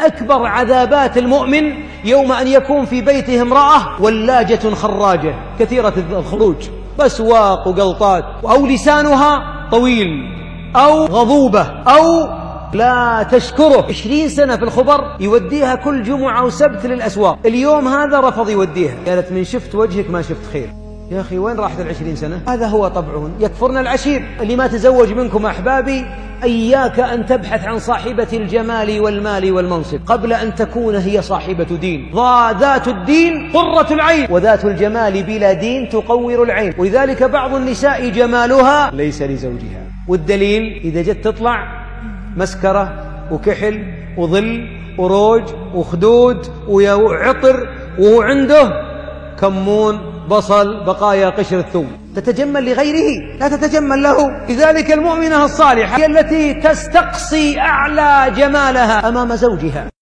أكبر عذابات المؤمن يوم أن يكون في بيته امرأة ولاجة خراجة كثيرة الخروج، بسواق وقلطات، أو لسانها طويل أو غضوبة أو لا تشكره. 20 سنة في الخبر يوديها كل جمعة وسبت للأسواق، اليوم هذا رفض يوديها، قالت من شفت وجهك ما شفت خير. يا أخي وين راحت 20 سنة؟ هذا هو طبعهن، يكفرن العشير. اللي ما تزوج منكم أحبابي إياك أن تبحث عن صاحبة الجمال والمال والمنصب قبل أن تكون هي صاحبة دين. ذات الدين قرة العين، وذات الجمال بلا دين تقور العين. ولذلك بعض النساء جمالها ليس لزوجها، والدليل إذا جت تطلع مسكرة وكحل وظل وروج وخدود وعطر، وهو عنده كمون بصل بقايا قشر الثوم، تتجمل لغيره لا تتجمل له. لذلك المؤمنة الصالحة هي التي تستقصي أعلى جمالها أمام زوجها.